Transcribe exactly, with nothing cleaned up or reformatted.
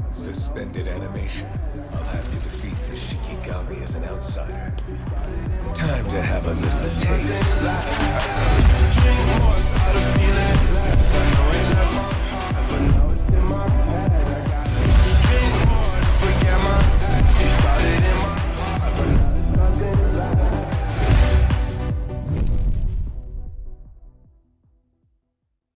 Suspended animation. I'll have to defeat the Shikigami as an outsider. Time to have a little taste.